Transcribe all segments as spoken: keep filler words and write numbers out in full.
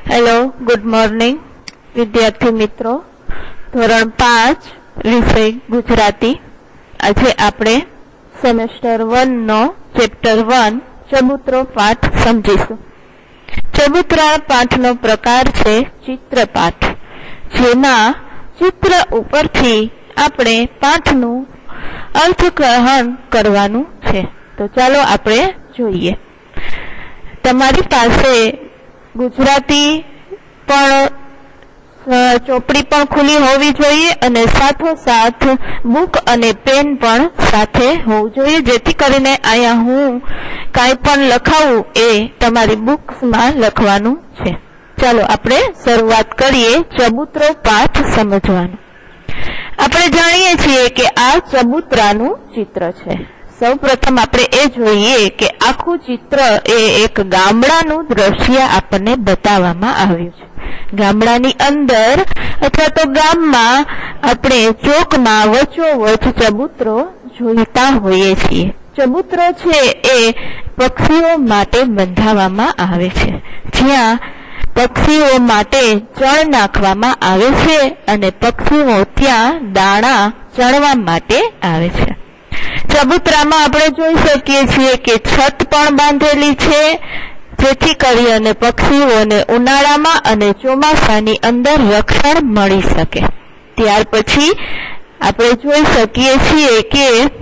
Hello good morning विद्यार्थी मित्रों धोरण पांच विषय गुजराती आज आपणे सेमेस्टर वन नो चेप्टर वन चबूतरो पाठ समझीशुं। चबूतरा पाठ नो प्रकार छे चित्रपाठ, जेना चित्र उपरथी आपणे पाठनुं अर्थग्रहण करवानुं छे। तो चालो आपणे जोईए। तमारी पासे गुजराती पण चोपड़ी पण खुली होवी जोईए अने साथोसाथ बुक अने पेन पण साथे होवुं जोईए, जेथी करीने आया हूँ काई पण लखावुं ए तमारी बुक्स में लखवानुं छे। चालो आपणे शरूआत करीए चबूतरो पाठ समजवानो। आपणे जाणीए छीए के आ चबूतरानुं चित्र छे। सौ प्रथम आपणे ए जोईए के आखुं चित्र ए एक गामडानुं दृश्य आपने बताववामां आव्युं छे। गामडानी अंदर अथवा तो गाममां आपणे ચોકમાં વચ્ચોવચ ચબૂતરો જોઈતા હોઈએ છીએ। ચબૂતરો છે એ પક્ષીઓ માટે બંધાવવામાં આવે છે, જ્યાં પક્ષીઓ માટે ચણ નાખવામાં આવે છે અને પક્ષીઓ ત્યાં દાણા ચણવા માટે આવે છે। चबूतरामां आपणे जोई शकीए छीए के छत पण बांधेली छे, जेथी करीने पक्षीओने उनाळामां अने ચોમાસાની अंदर रक्षण मळी शके। त्यार पछी आपणे जोई शकीए छीए के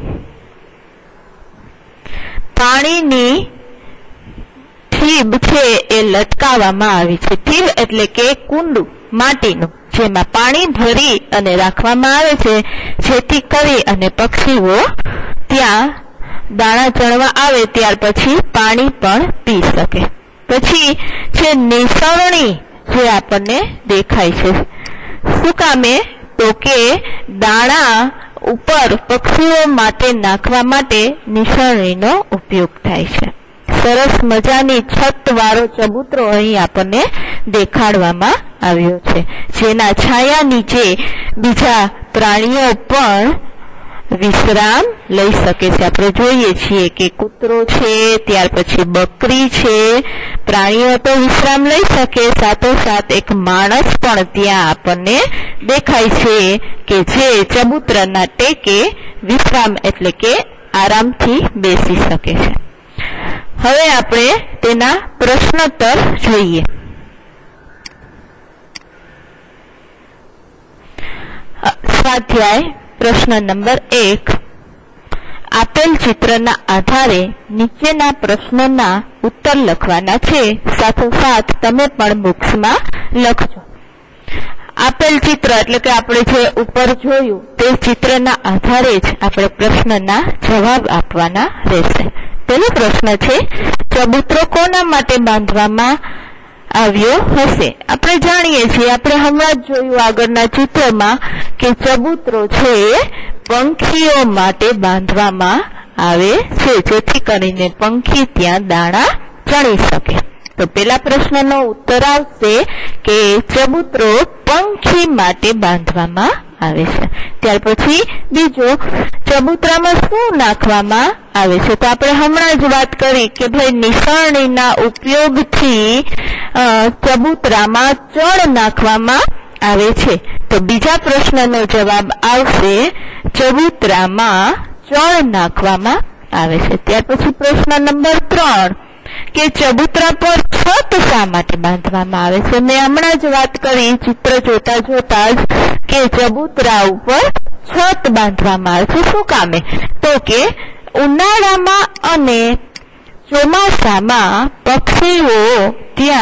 पाणीनी ठीब छे ए लटकाववामां आवी छे। ठीब एटले के कुंडू माटीनुं, जेमां पाणी भरी अने राखवामां आवे छे, जेथी करी अने पक्षीओ त्यां दाणा चणवा आवे त्यार पछी पाणी पण पी शके। पछी छे निसरणी, जे आपने देखाय छे। शुं कामे? तो के दाणा उपर पक्षीओ माटे नाखवा माटे निसरણીનો उपयोग थाय छे। सरस मजानी छत वाळो चबूतरो અહીં आपने देखाडवामां આવ્યો છે, જેના છાયા નીચે બીજા પ્રાણીઓ પણ विश्राम लई सके छे। आपणे जोईए छीए के कूतरो छे, त्यार पछी बकरी छे, प्राणीओ तो विश्राम लई शके, साथोसाथ एक माणस पण त्यां आपणे देखाय छे के जे चबूतराना टेके विश्राम एटले के आरामथी बेसी शके छे। हवे आपणे तेना प्रश्नोत्तर जोईए। स्वाध्याय प्रश्न नंबर एक। आपेल चित्रना आधारे नीचेना प्रश्नोना उत्तर लखवाना छे, साथोसाथ तमे पण बुक्स में लखजो। आपेल चित्र एटले के आपणे जे उपर जोयुं ते चित्रना आधारे ज आपणे प्रश्नना जवाब आपवाना रहेशे। पहेलो प्रश्न छे, चबूतरो कोना माटे बांधवामां આવ્યો હશે? આપણે જાણીએ છીએ, આપણે હમણાં જ જોયું આગળના ચિત્રમાં કે ચબૂતરો છે પંખીઓ માટે બાંધવામાં આવે છે, જેથી કરીને પંખી ત્યાં દાણા ચણી શકે। તો પેલા પ્રશ્નનો ઉત્તર આવશે કે ચબૂતરો પંખી માટે બાંધવામાં આવે છે। ત્યાર પછી બીજો, ચબૂતરામાં શું નાખવામાં આવે છે? તો આપણે હમણાં જ વાત કરી કે ભાઈ નિસરણીના ઉપયોગથી ચબૂતરામાં ચણ નાખવામાં આવે છે। તો બીજા પ્રશ્નનો જવાબ આવશે ચબૂતરામાં ચણ નાખવામાં આવે છે। ત્યાર પછી પ્રશ્ન નંબર ત્રણ કે ચબૂતરા પર છત શા માટે બાંધવામાં આવે છે? મેં હમણાં જ વાત કરી ચિત્ર જોતા જોતા જ કે ચબૂતરા ઉપર છત બાંધવામાં આવે છે। શું કામે? તો કે ઉનાળામાં અને ચોમાસામાં પક્ષીઓ ત્યાં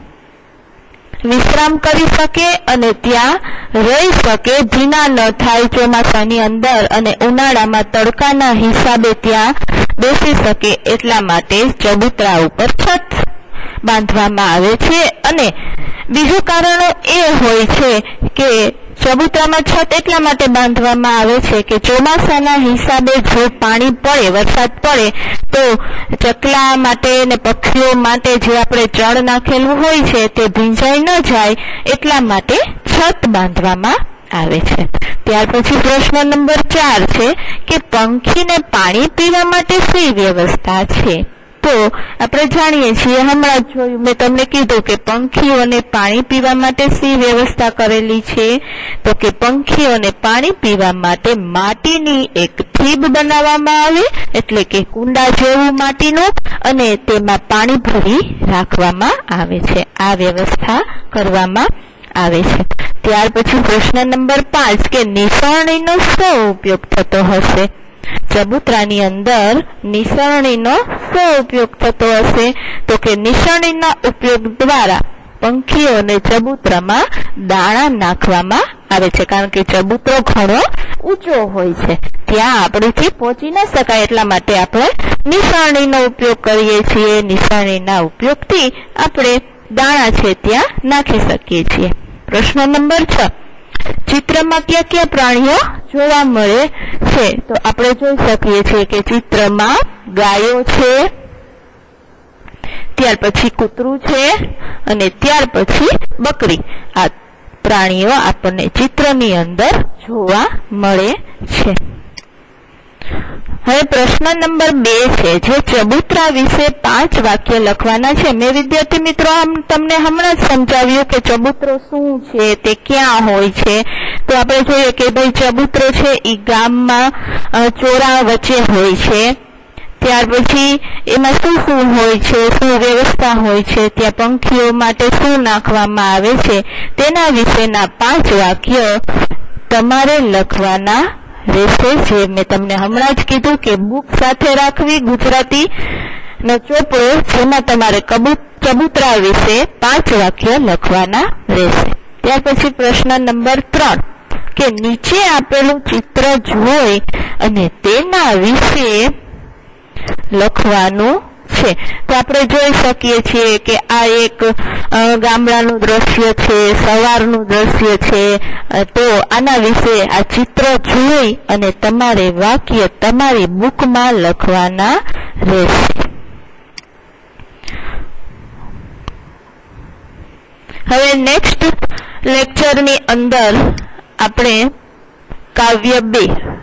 विश्राम करी सके अने त्यां रही सके, भीना न थाय ચોમાસાની अंदर अने उनाळामां तड़काना हिसाबे त्यां बेसी सके, एटला माटे चबूतरा उपर छत बांधवामां आवे छे। अने बीजुं कारण ए होय छे के चबूतरामां छत एटला माटे बांधवामां आवे छे के ચોમાસાના हिसाबे जो पाणी पड़े, वरसाद पड़े तो चकला माटे ने पक्षीओ माटे जे आपणे चण नाखेલું होय छे ते भींजाई न जाय, एटला माटे छत बांधवामां आवे छे। त्यार पछी प्रश्न नंबर चार छे के पंखीने पाणी पीवा माटे शी व्यवस्था छे? तो તો આપણે જાણીએ છીએ, હમણાં જ જોયું, મેં તમને કીધું કે પંખીઓને પાણી પીવા માટે શી વ્યવસ્થા કરેલી છે? તો કે પંખીઓને પાણી પીવા માટે માટીની એક ઠીબ બનાવવામાં આવે, એટલે કે કુંડા જેવું માટીનું, અને તેમાં પાણી ભરી રાખવામાં આવે છે. આ વ્યવસ્થા કરવામાં આવે છે. ત્યાર પછી પ્રશ્ન નંબર પાંચ કે નિસરણીનો શો ઉપયોગ થતો હશે? ચબૂતરાની અંદર નિસરણીનો શો ઉપયોગ થતો હશે? તો કે નિસરણીના ઉપયોગ દ્વારા પંખીઓને ચબૂતરામાં દાણા નાખવામાં આવે છે, કારણ કે ચબૂતરો ઘણો ઊંચો હોય છે, ત્યાં આપણેથી પહોંચી ન શકાય, એટલા માટે આપણે નિસરણીનો ઉપયોગ કરીએ છીએ. નિસરણીના ઉપયોગથી આપણે દાણા છે ત્યાં નાખી શકીએ છીએ. પ્રશ્ન નંબર છ, ચિત્રમાં કયા કયા પ્રાણીઓ જોવા મળે છે? તો આપણે જોઈ શકીએ છીએ કે ચિત્રમાં ગાયો છે, ત્યાર પછી કૂતરું છે, અને ત્યાર પછી બકરી. આ પ્રાણીઓ આપણને ચિત્રની અંદર જોવા મળે છે. હવે પ્રશ્ન નંબર બે છે, જે ચબૂતરા વિશે પાંચ વાક્ય લખવાના છે. મેં વિદ્યાર્થી મિત્રો તમને હમણાં જ સમજાવ્યું કે ચબૂતરો શું છે, તે ક્યાં હોય છે. તો આપણે જોઈએ કે ભાઈ ચબૂતરો છે એ ગામમાં ચોરા વચ્ચે હોય છે. ત્યાર પછી એમાં શું શું હોય છે, શું વ્યવસ્થા હોય છે, ત્યાં પંખીઓ માટે શું નાખવામાં આવે છે, તેના વિશેના પાંચ વાક્ય તમારે લખવાના રહેશે. જે મેં તમને હમણાં જ કીધું કે બુક સાથે રાખવી, ગુજરાતી નો ચોપડો, જેમાં તમારે ચબૂતરા વિશે પાંચ વાક્ય લખવાના રહેશે. ત્યાર પછી પ્રશ્ન નંબર ત્રણ કે નીચે આપેલું ચિત્ર જોઈ અને તેના વિશે લખવાનું છે. તો આપણે જોઈ શકીએ છીએ કે આ એક ગામડાનું દ્રશ્ય છે, સવારનું દ્રશ્ય છે. તો આના વિશે આ ચિત્ર જોઈ અને તમારે વાક્ય તમારી બુકમાં લખવાના રહેશે. હવે નેક્સ્ટ લેક્ચરની અંદર આપણે કાવ્ય બે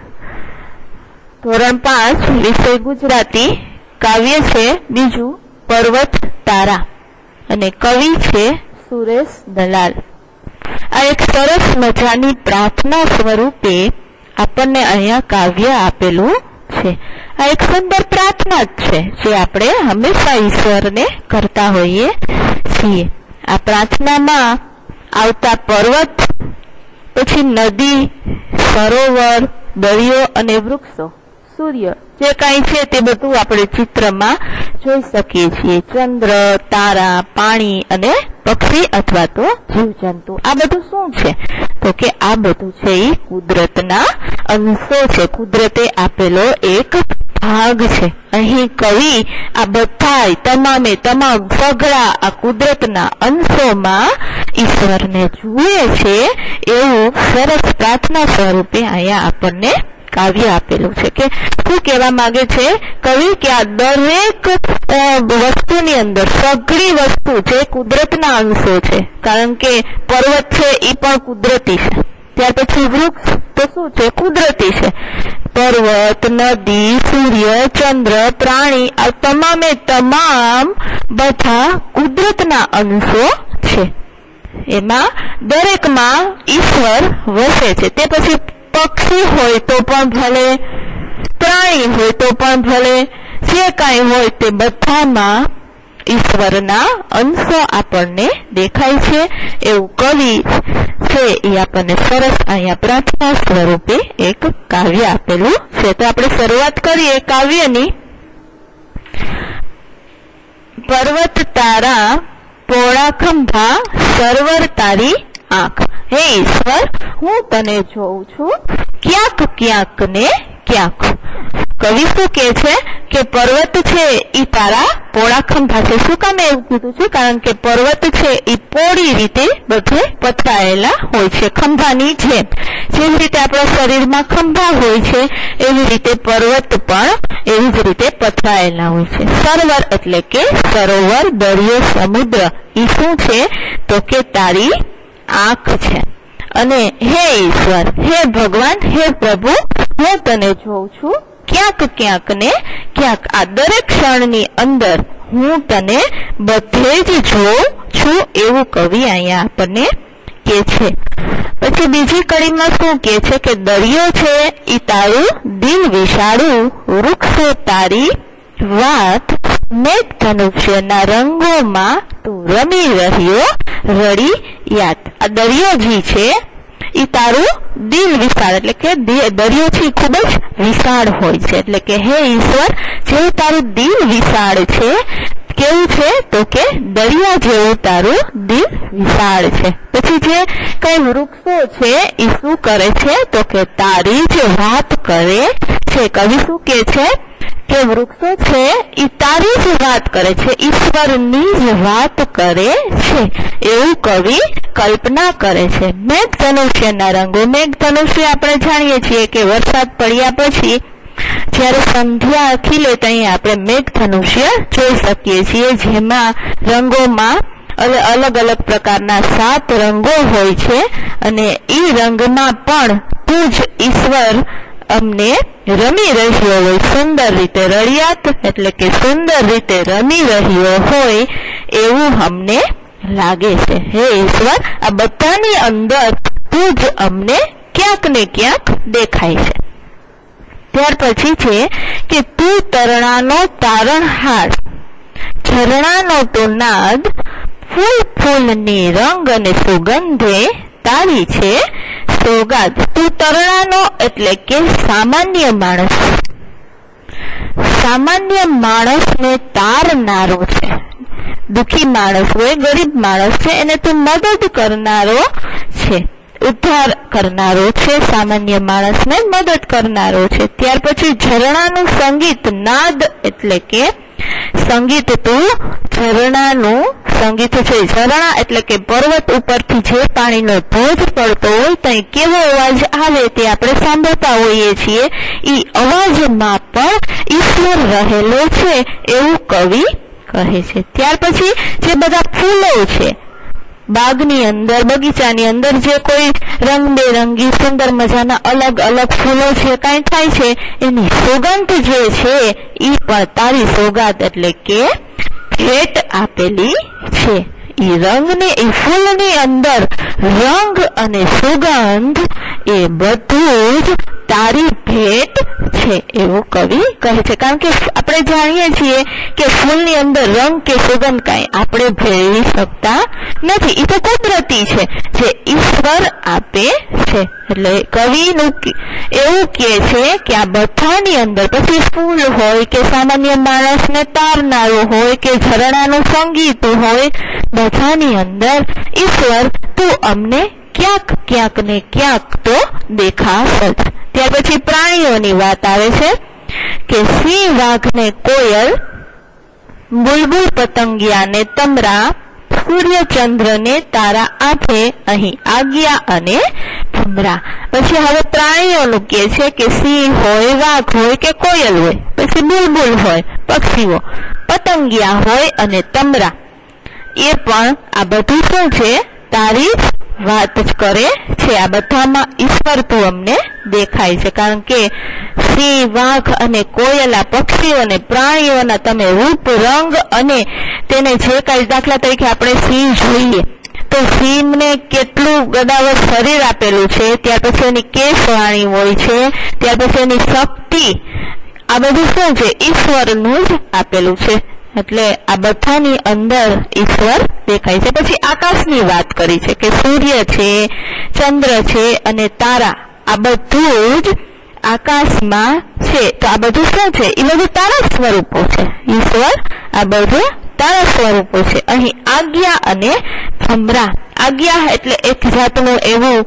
ધોરણ પાંચ વિષય ગુજરાતી, કાવ્ય છે બીજું પર્વત તારા, અને કવિ છે સુરેશ દલાલ. આ એક સરસ મજાની પ્રાર્થના સ્વરૂપે આપણને અહીંયા કાવ્ય આપેલું છે. આ એક સુંદર પ્રાર્થના જ છે, જે આપણે હંમેશા ઈશ્વરને કરતા હોઈએ છીએ. આ પ્રાર્થનામાં આવતા પર્વત, પછી નદી, સરોવર, દરિયો અને વૃક્ષો, સૂર્ય, જે કાંઈ છે તે બધું આપણે ચિત્રમાં જોઈ શકીએ છીએ. ચંદ્ર, તારા, પાણી અને પક્ષી અથવા તો જીવજંતુ. આ બધું શું છે? તો કે આ બધું છે એ કુદરતના અંશો છે, કુદરતે આપેલો એક ભાગ છે. અહીં કવિ આ બધા તમામે તમામ સઘળા આ કુદરતના અંશોમાં ઈશ્વરને જુએ છે, એવું સરસ પ્રાર્થના સ્વરૂપે અહીંયા આપણને કાવ્ય આપેલું છે. કે શું કહેવા માંગે છે કવિ કે આ દરેક વસ્તુની અંદર સઘળી વસ્તુ જે કુદરતના અંશો છે, કારણ કે પર્વત છે એ પણ કુદરતી છે, ત્યાર પછી વૃક્ષ તો શું છે? કુદરતી છે. પર્વત, નદી, સૂર્ય, ચંદ્ર, પ્રાણી, આ તમામે તમામ બધા કુદરતના અંશો છે. એમાં દરેકમાં ઈશ્વર વસે છે. તે પછી પક્ષી હોય તો પણ ભલે, પ્રાણી હોય તો પણ ભલે, જે કાંઈ હોય તે બધામાં ઈશ્વરના અંશો આપણને દેખાય છે. એવું કવિ છે એ આપણને સરસ અહીંયા પ્રાર્થના સ્વરૂપે એક કાવ્ય આપેલું છે. તો આપણે શરૂઆત કરીએ કાવ્યની. પર્વત તારા પોળા ખંભા, સરવર તારી આંખ. હે ઈશ્વર, હું તને જોઉં છું ક્યાંક ક્યાંક ને ક્યાંક. કવિ શું કે છે કે પર્વત છે એ તારા પોળા ખંભા છે. શું કામ એવું કીધું છે? કારણ કે પર્વત છે એ પોળી રીતે બધે પથરાયેલા હોય છે, ખંભાની જેમ. જેવી રીતે આપણા શરીરમાં ખંભા હોય છે, એવી રીતે પર્વત પણ એવી જ રીતે પથરાયેલા હોય છે. સરોવર એટલે કે સરોવર, દરિયો, સમુદ્ર, એ શું છે? તો કે તારી આંખ છે. અને હે ઈશ્વર, હે ભગવાન, હે પ્રભુ, હું તને જોઉં છું ક્યાંક ક્યાંક ને ક્યાંક આ દરેક ક્ષણની અંદર હું તને બધે જ જોઉં છું એવું કવિ અહીંયા આપણને કે છે। પછી બીજી કડીમાં શું કે છે કે દરિયો છે ઈ તારું દિલ વિશાળું, વૃક્ષો તારી વાત, મેઘ ધનુષ્યના રંગોમાં તું રમી રહ્યો રડી યાદ। આ દરિયો જી છે ઈ તારું દિલ વિશાળ એટલે કે દરિયો છે ખૂબ જ વિશાળ હોય છે, એટલે કે હે ઈશ્વર જેવું તારું દિલ વિશાળ છે, કેવું છે તો કે દરિયા જેવું તારું દિલ વિશાળ છે। પછી જે કઈ વૃક્ષો છે એ શું કરે છે તો કે તારી જ વાત કરે છે। કવિ શું કે છે કે વૃક્ષો છે એ તારી જ વાત કરે છે, ઈશ્વરની જ વાત કરે છે એવું કવિ કલ્પના કરે છે। મેઘ ધનુષ્યના રંગો, મેઘ ધનુષ્ય આપણે જાણીએ છીએ કે વરસાદ પડ્યા પછી જ્યારે સંધ્યા ખીલે ત્યાં આપણે મેઘ ધનુષ્ય જોઈ શકીએ છીએ, જેમાં રંગોમાં અલગ અલગ પ્રકારના સાત રંગો હોય છે અને એ રંગમાં પણ તું જ ઈશ્વર અમને રમી રહ્યો હોય, સુંદર રીતે રળિયાત એટલે કે સુંદર રીતે રમી રહ્યો હોય એવું અમને લાગે છે। હે ઈશ્વર આ બધાની અંદર તું જ અમને ક્યાંક ને ક્યાંક દેખાય છે। ત્યાર પછી છે કે તું તરણાનો તારણહાર, ઝરણાનો તો નાદ, ફૂલ ફૂલની રંગ અને સુગંધે તારી છે સોગાદ। તું તરણાનો એટલે કે સામાન્ય માણસ, સામાન્ય માણસને તારનારો છે, દુખી માણસ હોય, ગરીબ માણસ છે એને તું મદદ કરનારો છે, ઉદ્ધાર કરનારો છે, સામાન્ય માણસને મદદ કરનારો છે। ત્યાર પછી ઝરણાનું સંગીત, નાદ એટલે કે સંગીત, તું ઝરણાનું સંગીત છે। ઝરણા એટલે કે પર્વત ઉપરથી જે પાણીનો ધોધ પડતો હોય ત્યાં કેવો અવાજ આવે તે આપણે સાંભળતા હોઈએ છીએ, એ અવાજમાં પણ ઈશ્વર રહેલો છે એવું કવિ કહે છે। ત્યાર પછી જે બધા ફૂલો છે બાગની અંદર, બગીચાની અંદર જે કોઈ રંગબેરંગી સુંદર મજાના અલગ અલગ ફૂલો છે કાંઈ થાય છે એની સુગંધ જે છે એ પણ તારી સોગાદ એટલે કે ભેટ આપેલી છે। એ રંગને એ ફૂલની અંદર રંગ અને સુગંધ એ બધું જ તારી ભેટ છે એવું કવિ કહે છે। કારણ કે આપણે જાણીએ છીએ કે ફૂલની અંદર રંગ કે સુગંધ કાંઈ આપણે ભેળવી શકતા નથી, એ તો કુદરતી છે જે ઈશ્વર આપે છે। એટલે કવિનું એવું કહે છે કે આ બધાની અંદર પછી ફૂલ હોય કે સામાન્ય માણસને તારનારું હોય કે ઝરણાનું સંગીત હોય, બધાની અંદર ઈશ્વર તું અમને ક્યાંક ક્યાંક ને ક્યાંક તો દેખાશે જ। ત્યાર પછી પ્રાણીઓની વાત આવે છે કે સિંહ, વાઘ ને કોયલ, બુલબુલ પતંગિયા ને તમરા, સૂર્ય ચંદ્ર ને તારા આંખે અહીં આજ્ઞા અને ભમરા। પછી હવે પ્રાણીઓનું કે છે કે સિંહ હોય, વાઘ હોય કે કોયલ હોય, પછી બુલબુલ હોય પક્ષીઓ, પતંગિયા હોય અને તમરા, એ પણ આ બધું શું છે તારી વાત જ કરે છે। આ બધામાં ઈશ્વર તું અમને દેખાય છે, કારણ કે સિંહ, વાઘ અને કોયલ આ પક્ષીઓ અને પ્રાણીઓના તમે રૂપ, રંગ અને તેને જે કાંઈ દાખલા તરીકે આપણે સિંહ જોઈએ તો સિંહને કેટલું ગદાવર શરીર આપેલું છે, ત્યાર પછી એની કેશવાણી હોય છે, ત્યાર પછી એની શક્તિ, આ બધું શું છે ઈશ્વરનું જ આપેલું છે। એટલે આ બધાની અંદર ઈશ્વર દેખાય છે। પછી આકાશની વાત કરી છે કે સૂર્ય છે, ચંદ્ર છે અને તારા, આ બધું જ આકાશમાં છે, તો આ બધું શું છે એ બધું તારા સ્વરૂપો છે, ઈશ્વર આ બધું તારા સ્વરૂપો છે। અહીં આજ્ઞા અને ભમરા, આજ્ઞા એટલે એક જાતનું એવું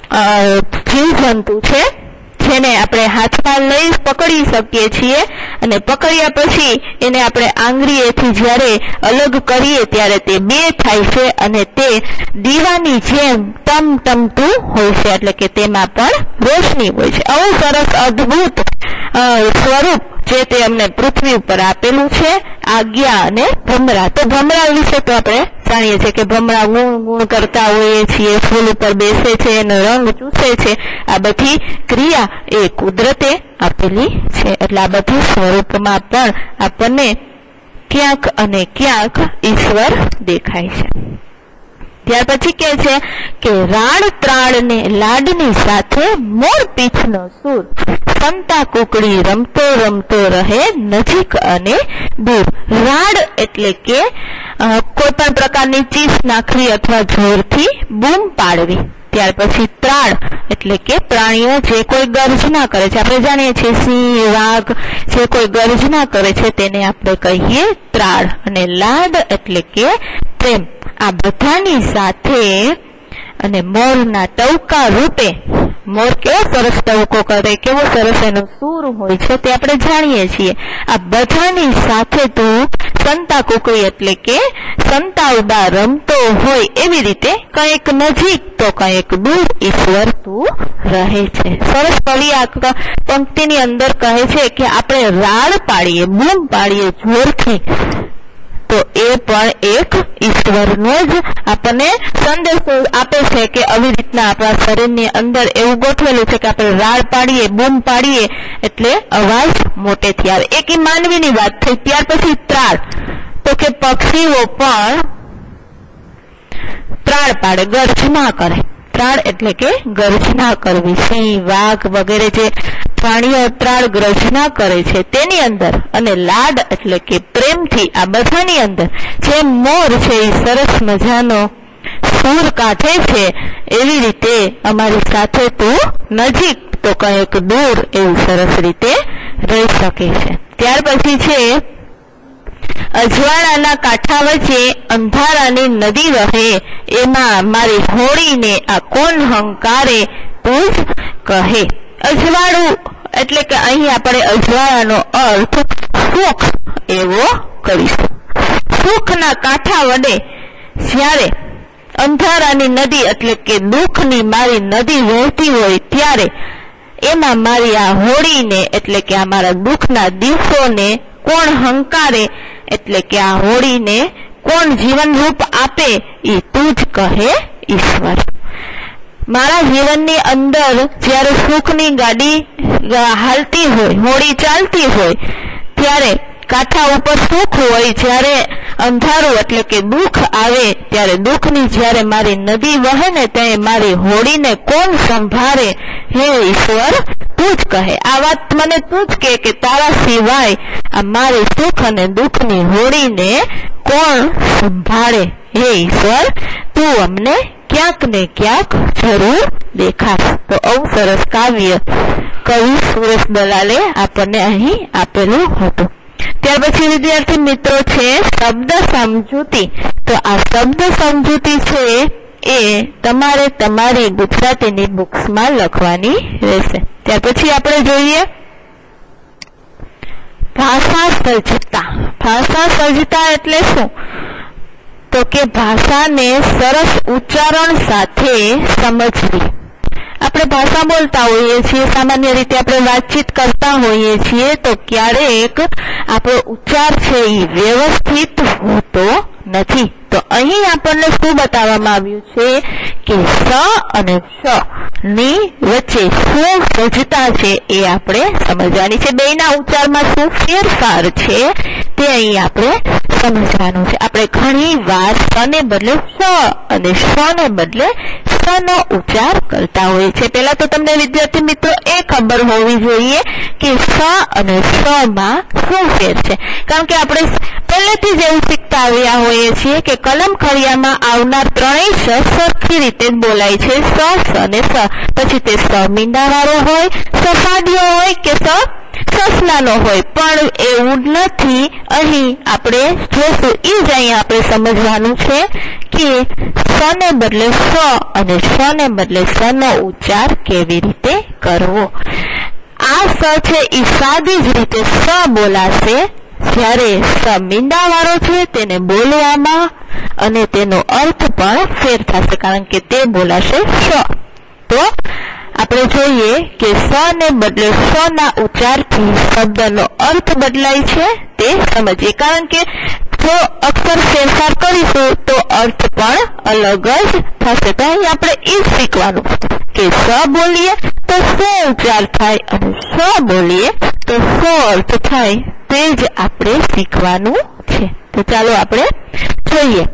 જીવજંતુ છે જેને આપણે હાથમાં લઈ પકડી શકીએ છીએ અને પકડ્યા પછી એને આપણે આંગળીએથી જ્યારે અલગ કરીએ ત્યારે તે બે થાય છે અને તે દીવાની જેમ ટમટમતું હોય છે, એટલે કે તેમાં પણ રોશની હોય છે। આવું સરસ અદ્ભુત સ્વરૂપ જે તે અમને પૃથ્વી ઉપર આપેલું છે આજ્ઞા અને ભમરા। તો ભમરા વિશે તો આપણે જાણીએ છીએ કે ભમરા ગુણ ગુણ કરતા હોઈએ છીએ, ફૂલ ઉપર બેસે છે એનો રંગ ચૂસે છે, આ બધી ક્રિયા એ કુદરતે આપેલી છે. એટલે આ બધી સ્વરૂપમાં પણ આપણને ક્યાંક અને ક્યાંક ઈશ્વર દેખાય છે. ત્યાર પછી કે છે કે રાડ ત્રાડ ને લાડની સાથે મોર પીછનો સૂર, સંતા કુકડી રમતો રમતો રહે નજીક અને દૂર. રાડ એટલે કે કોઈ પણ પ્રકારની ચીસ નાખવી અથવા જોરથી બૂમ પાડવી. ત્યાર પછી ત્રાડ એટલે કે પ્રાણીઓ જે કોઈ ગર્જના કરે છે, આપણે જાણીએ છીએ સિંહ, વાઘ જે કોઈ ગર્જના કરે છે તેને આપણે કહીએ ત્રાડ. અને લાડ એટલે કે પ્રેમ. આ બધાની સાથે અને મોરના ટવકા રૂપે, મોર કેવો સરસ ટવકો કરે, કેવો સરસ એનો સૂર હોય છે તે આપણે જાણીએ છીએ. આ બધાની સાથે તું સંતા કુકડી એટલે કે સંતાવડા રમતો હોય એવી રીતે કંઈક નજીક તો કંઈક દૂર ઈશ્વર તું રહે છે. સરસ કવિ આ પંક્તિની અંદર કહે છે કે આપણે રાડ પાડીએ, બૂમ પાડીએ જોરથી, તો એ પણ એક ઈશ્વરનો જ આપણને સંદેશો આપે છે કે આવી રીતના આપણા શરીરની અંદર એવું ગોઠવેલું છે કે આપણે રાડ પાડીએ, બૂમ પાડીએ એટલે અવાજ મોટેથી આવે. એક ઈ માનવીની વાત થઈ. ત્યાર પછી ત્રાડ, તો કે પક્ષીઓ પણ ત્રાડ પાડે, ગર્જના કરે. ત્રાડ એટલે કે ગર્જના કરવી. સિંહ, વાઘ વગેરે જે પ્રાણીઓ ત્રાડ ગર્જના કરે છે તેની અંદર, અને લાડ એટલે કે પ્રેમથી આ બધાની અંદર જે મોર છે એ સરસ મજાનો સૂર કાઢે છે એવી રીતે અમારી સાથે તું નજીક તો કંઈક દૂર એવું સરસ રીતે રહી શકે છે. ત્યાર પછી છે અજવાળાના કાંઠા વચ્ચે અંધારાની નદી વહે, એમાં મારી હોળીને આ કોણ હંકારે તું જ કહે. અજવાળું એટલે કે અહીં આપણે અજવાળાનો અર્થ સુખ એવો કરીશું. સુખના કાંઠા વડે જ્યારે અંધારાની નદી એટલે કે દુઃખની મારી નદી વહેતી હોય ત્યારે એમાં મારી આ હોળીને એટલે કે આ મારા દુઃખના દિવસોને કોણ હંકારે એટલે કે આ હોળીને કોણ જીવન રૂપ આપે એ તું જ કહે ઈશ્વર. મારા જીવનની અંદર જ્યારે સુખની ગાડી હાલતી હોય, હોળી ચાલતી હોય ત્યારે કાંઠા ઉપર સુખ હોય, જ્યારે અંધારું એટલે કે દુઃખ આવે ત્યારે દુઃખની જ્યારે મારી નદી વહે ને ત્યારે મારી હોળીને કોણ સંભાળે હે ઈશ્વર તું જ કહે. આ વાત મને તું જ કહે કે તારા સિવાય આ મારી સુખ અને દુઃખની હોળીને કોણ સંભાળે હે ઈશ્વર, તું અમને ક્યાંક ને ક્યાંક જરૂર દેખાશ. તો આવું સરસ કાવ્ય કવિ સુરેશ દલાલે આપણને અહીં આપેલું હતું. ત્યાર પછી વિદ્યાર્થી મિત્રો છે શબ્દ સમજૂતી. તો આ શબ્દ સમજૂતી છે એ તમારે તમારી ગુજરાતીની બુક્સમાં લખવાની રહેશે. ત્યાર પછી આપણે જોઈએ ભાષા સર્જતા. ભાષા સર્જતા એટલે શું? તો કે ભાષાને સરસ ઉચ્ચારણ સાથે સમજવી. આપણે ભાષા બોલતા હોઈએ છીએ, સામાન્ય રીતે આપણે વાતચીત કરતા હોઈએ છીએ, તો ક્યારેક આપણો ઉચ્ચાર છે એ વ્યવસ્થિત હોતો નથી. તો અહીં આપણને શું બતાવવામાં આવ્યું છે કે સ અને શ ની વચ્ચે શું સજ્જતા છે એ આપણે સમજવાની છે. બેયના ઉચ્ચારમાં શું ફેરફાર છે તે અહીં આપણે સમજવાનું છે. આપણે ઘણી વાર સ ને બદલે સ અને શ ને બદલે સ નો ઉચ્ચાર કરતા હોય છે. પહેલા તો તમને વિદ્યાર્થી મિત્રો એ ખબર હોવી જોઈએ કે સ અને શ માં શું ફેર છે, કારણ કે આપણે પહેલેથી જ એવું શીખતા આવ્યા હોઈએ છીએ કે કલમ ખડિયામાં આવનાર ત્રણેય શ સરખી રીતે બોલાય છે. સ, સ અને સ. પછી તે સ મીંડાવાળો હોય, સફાડિયો હોય કે સ સસલાનો હોય, પણ એવું નથી. અહીં આપણે જોશું એ જ અહીં આપણે સમજવાનું છે કે સ ને બદલે સ અને શ ને બદલે સ નો ઉચ્ચાર કેવી રીતે કરવો. આ સ છે એ સાદી જ રીતે સ બોલાશે, જ્યારે સ મીંડાવાળો છે તેને બોલવામાં અને તેનો અર્થ પણ ફેર થશે, કારણ કે તે બોલાશે શ. તો આપણે જોઈએ કે સ ને બદલે સ ના ઉચ્ચારથી શબ્દનો અર્થ બદલાય છે તે સમજીએ. કારણ કે જો અક્ષર ફેરફાર કરીશું તો अर्थ पण अलग ज थशे। तो अहीं आपणे ई शीखवानुं के स बोलीए तो स उच्चार थाय अने स बोलीए तो स अर्थ थाय, ते ज आपणे शीखवानुं छे। तो चालो आपणे जोईए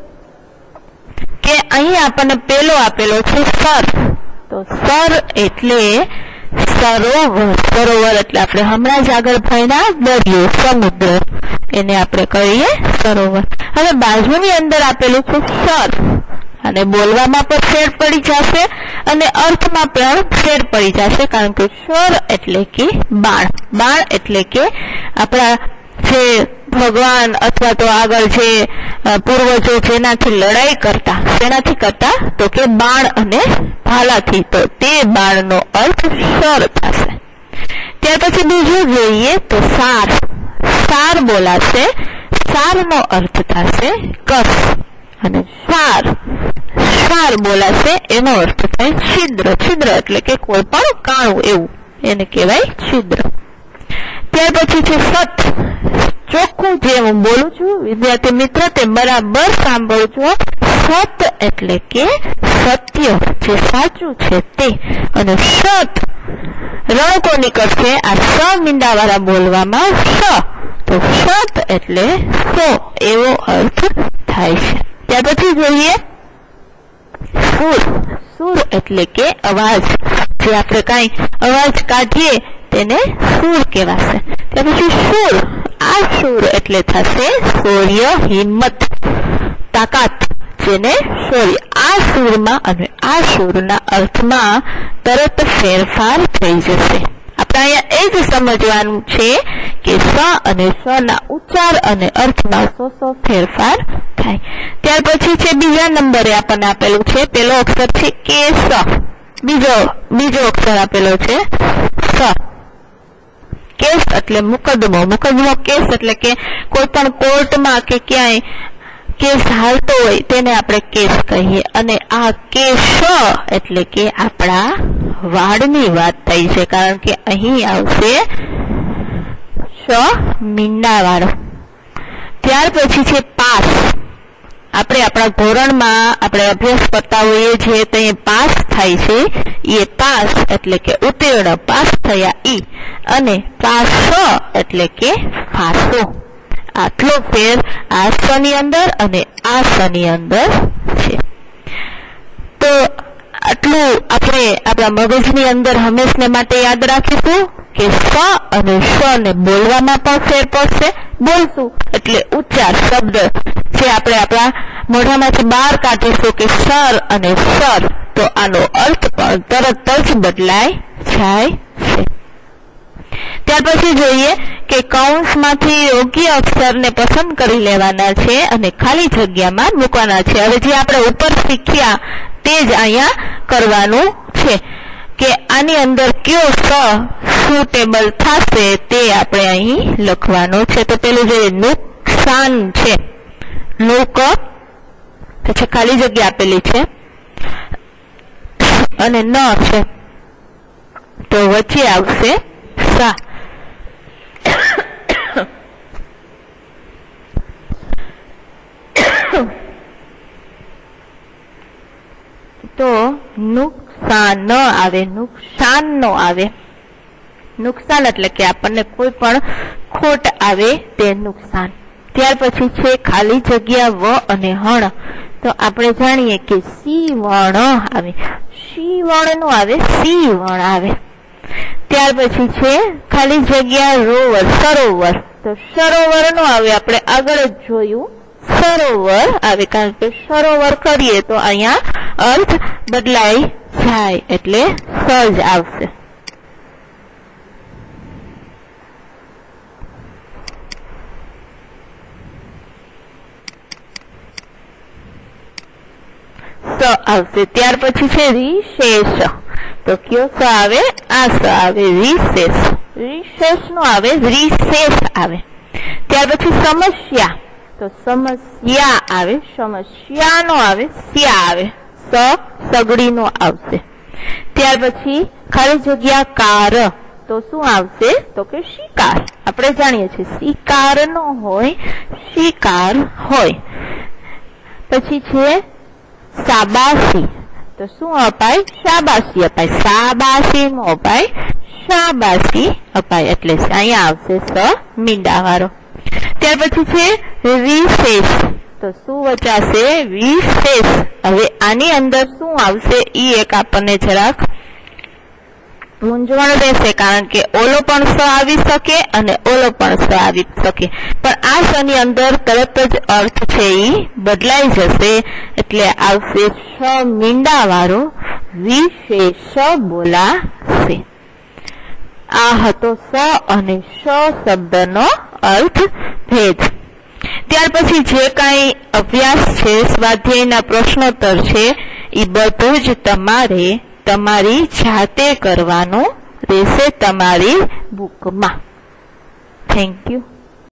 के अहीं आपणे पेलो आपेलो छे सर। तो सर एटले सरोवर। सरोवर एटले आपणे हमणां ज आगळ भण्या दरियो, समुद्र, एने आपणे कहीए सरोवर। हवे बाजुनी अंदर आपेલું છે સર, અને બોલવામાં પણ ફેર પડી જશે અને અર્થમાં પણ ફેર પડી જશે, કારણ કે સર એટલે કે બાણ। બાણ એટલે કે આપણા જે ભગવાન અથવા તો આગળ જે પૂર્વજો જેનાથી લડાઈ કરતા, શેનાથી કરતા તો કે બાણ અને ભાલાથી, તો તે બાણનો અર્થ સર થશે। ત્યાર પછી બીજું જોઈએ તો સાર। સાર બોલાશે, સારનો અર્થ થશે કસ, અને સાર સાર બોલાશે એનો અર્થ થાય છિદ્ર। છિદ્ર એટલે કે કોઈ પણ કાણું એવું, એને કહેવાય છિદ્ર। ત્યાર પછી છે સત। ચોખ્ખું જે હું બોલું છું વિદ્યાર્થી મિત્ર તે બરાબર સાંભળજો। સત એટલે કે સત્ય, જે સાચું છે તે, અને સત રણકો નીકળશે આ સ મીંડાવાળા બોલવામાં સ, તો સત એટલે સો એવો અર્થ થાય છે। ત્યાર પછી જોઈએ સુર। સુર એટલે કે અવાજ, જે આપણે કઈ અવાજ કાઢીએ તેને સુર કહેવાશે। ત્યાર પછી સુર। આ સુર એટલે થશે શૌર્ય, હિંમત, તાકાત, જેને શૌર્ય। આ સુરમાં અને આ સુરના અર્થમાં તરત ફેરફાર થઈ જશે। આપણે અહીંયા એ જ સમજવાનું છે કે સ અને સ ના ઉચ્ચાર અને અર્થમાં સો સો ફેરફાર થાય। ત્યાર પછી છે બીજા નંબરે આપણને આપેલું છે, પેલો અક્ષર છે કે સ, બીજો બીજો અક્ષર આપેલો છે સ। કેસ એટલે મુકદ્દમો। મુકદ્દમો કેસ એટલે કે કોઈ પણ કોર્ટમાં કે ક્યાંય કેસ હાલતો હોય તેને આપણે કેસ કહીએ, અને આ કેસ એટલે કે આપણા વાળની વાત થઈ છે, કારણ કે અહીં આવશે શ મીંડાવાળો। ત્યાર પછી છે પાસ। આપણે આપણા ધોરણમાં આપણે અભ્યાસ કરતા હોઈએ છીએ તો એ પાસ થાય છે, એ પાસ એટલે કે ઉત્તીર્ણ, પાસ થયા ઈ, અને પાસ એટલે કે ફાસો। આટલો ફેર આ સ ની અંદર અને આ સ ની અંદર છે। તો આટલું આપણે આપણા મગજની અંદર હંમેશને માટે યાદ રાખીશું કે સ અને શ ને બોલવામાં પણ ફેર પડશે। બોલશું એટલે ઉચ્ચાર શબ્દ જે આપણે આપણા મોઢામાંથી બહાર કાઢીશું કે સર અને સર, તો આનો અર્થ પણ તરત જ બદલાઈ જાય છે। ત્યાર પછી જોઈએ કે કૌંસમાંથી યોગ્ય અક્ષરને પસંદ કરી લેવાના છે અને ખાલી જગ્યામાં મૂકવાના છે। હવે જે આપણે ઉપર શીખ્યા તે જ અહીંયા કરવાનું છે કે આની અંદર કયો સ સુટેબલ થશે તે આપણે અહીં લખવાનો છે। તો પેલું જે નુકસાન છે, નુક પછી ખાલી જગ્યા આપેલી છે અને ન છે, તો વચ્ચે આવશે સા। તો નુકસાન ન આવે, નુકસાન નો આવે। નુકસાન એટલે કે આપણને કોઈ પણ ખોટ આવે તે નુકસાન। ત્યાર પછી છે ખાલી જગ્યા વ અને હણ। તો આપણે જાણીએ કે સી વણ આવે, સી વણ નો આવે, સી વણ આવે। ત્યાર પછી છે ખાલી જગ્યા રોવર, સરોવર। તો સરોવર નો આવે, આપણે આગળ જ જોયું સરોવર આવે, કારણ કે સરોવર કરીએ તો અહીંયા અર્થ બદલાઈ જાય એટલે સજ આવશે। સ આવશે। ત્યાર પછી છે રિશેષ। તો કયો સ આવે, આ સ આવે, રિશેષ। રિશેષ નો આવે, રિશેષ આવે। ત્યાર પછી સમસ્યા। તો સમસ્યા આવે, સમસ્યા નો આવે, સ્યા આવે, સ સગડી નો આવશે। ત્યાર પછી ખાલી જગ્યા કાર। તો શું આવશે તો કે શિકાર। આપણે જાણીએ છીએ શિકાર નો હોય, શિકાર હોય। પછી છે શાબાશી, તો શું અપાય? શાબાશી અપાય. શાબાશી નો અપાય, શાબાશી અપાય. એટલે અહીંયા આવશે સ મીંડા વાળો. ત્યાર પછી છે વિશેષ, તો શું વચાશે? વિશેષ. હવે આની અંદર શું આવશે ઈ એક આપણને જરાક મૂંઝવણ રહેશે, કારણ કે ઓલો પણ સ આવી શકે અને ઓલો પણ સ આવી શકે, પણ આ સ ની અંદર તરત જ અર્થ છે ઈ બદલાઈ જશે. એટલે આવશે શ મીંડા વાળો વિશેષ બોલાશે. આ હતો સ અને શ શબ્દનો અર્થ ભેદ. ત્યાર પછી જે કાંઈ અભ્યાસ છે, સ્વાધ્યાયના પ્રશ્નોત્તર છે, એ બધું જ તમારે તમારી જાતે કરવાનું રહેશે તમારી બુકમાં. Thank you.